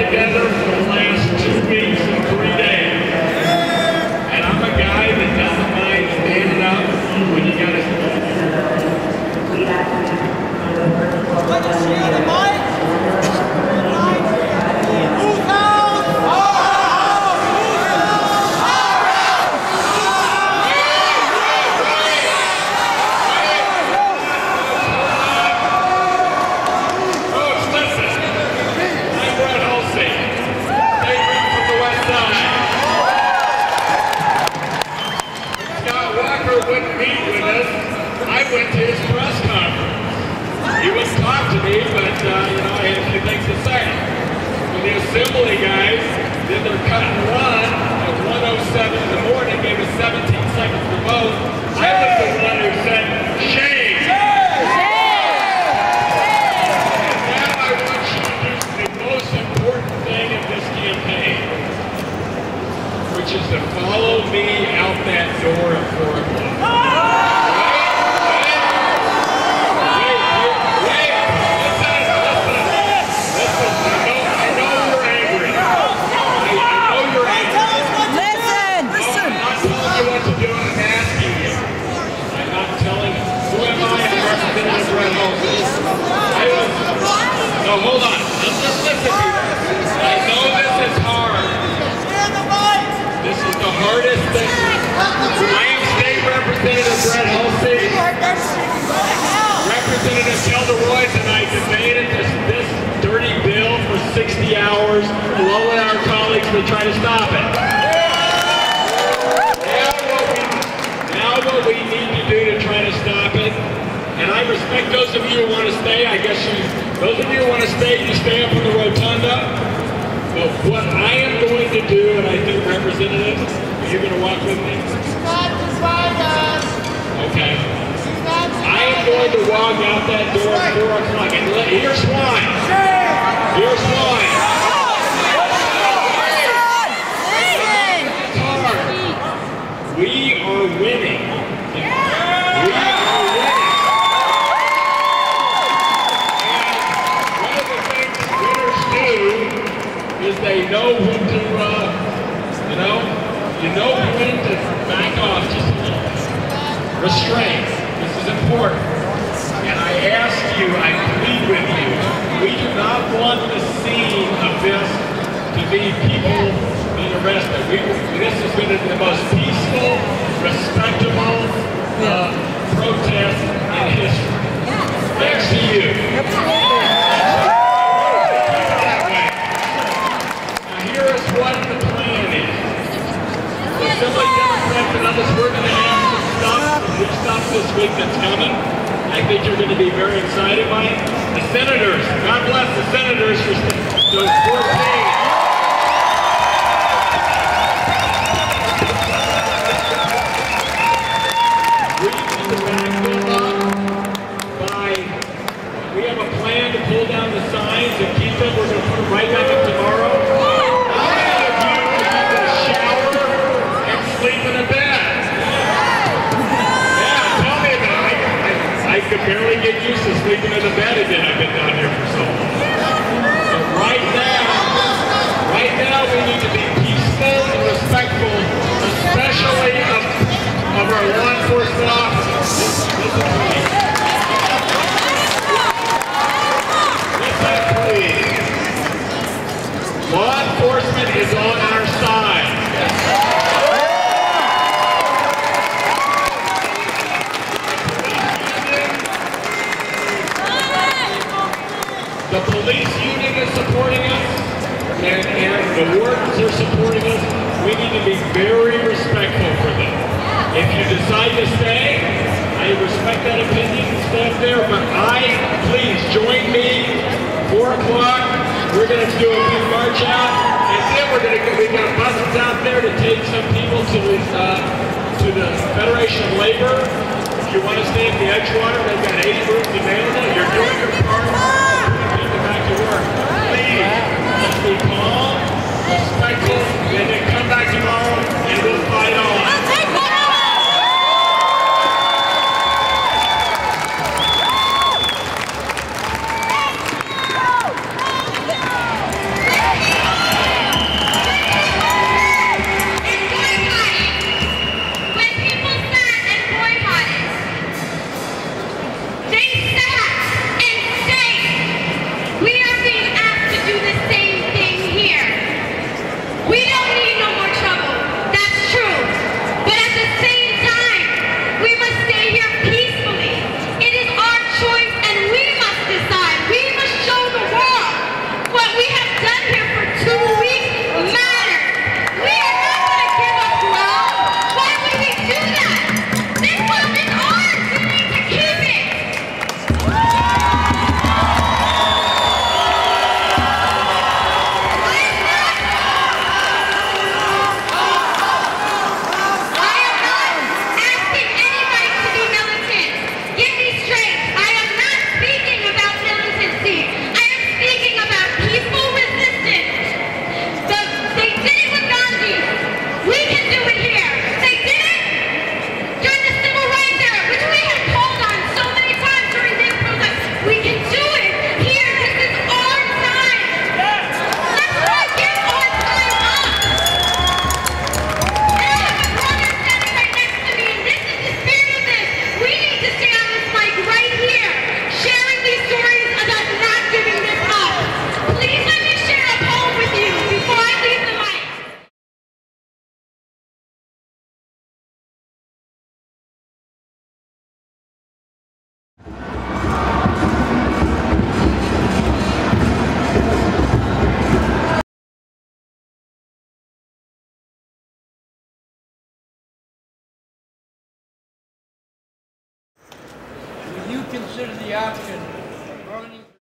together for the last 2 weeks and 3 days. And I'm a guy that doesn't mind standing up when you gotta. Wouldn't meet with us. I went to his press conference. He wouldn't talk to me, but you know, I had a few things to say. When the assembly guys did their cut and run at 1:07 in the morning, gave us 17 seconds to vote. I was the one who said, shame! And now I want you to do the most important thing of this campaign, which is to follow me out that door at 4 o'clock. No, hold on. Let's listen to you. I know this is hard. This is the hardest thing. I am State Representative Brett Hulsey. Representative Kelda Royce and I debated this dirty bill for 60 hours, along with our colleagues to try to stop it. Now what we need to do to try to stop it, and I respect those of you who want to stay. I guess those of you who want to stay, you stay up in the rotunda. But what I am going to do, and I think Representative, are you going to walk with me? Okay. I am going to walk out that door at 4 o'clock. And here's why. Here's why. It's hard. We are winning. We are winning. Is they know when to, you know when to back off just a little. Restraint. This is important. And I ask you, I plead with you, we do not want the scene of this to be people being arrested. This has been the most peaceful, respectable protest in history. Thanks to you. What the plan is. So Assembly Democrats and others, we're going to have some stuff this week that's coming. I think you're going to be very excited by it. The senators, God bless the senators for those 14. We have a plan to pull down the signs and keep them. We're going to put them right back up tomorrow. Sleep in a bed. Yeah, tell me about it. I could barely get used to sleeping in a bed again. I've been down here for so long. So right now we need to be peaceful and respectful, especially of our law enforcement officers. Listen to me. Listen, please. Law enforcement is on our side. The police union is supporting us, and the wardens are supporting us. We need to be very respectful for them. If you decide to stay, I respect that opinion and stay up there, but please join me, 4 o'clock. We're going to do a big march out, and then we got buses out there to take some people to the Federation of Labor. If you want to stay at the Edgewater, they've got 80 rooms available. You're doing your part.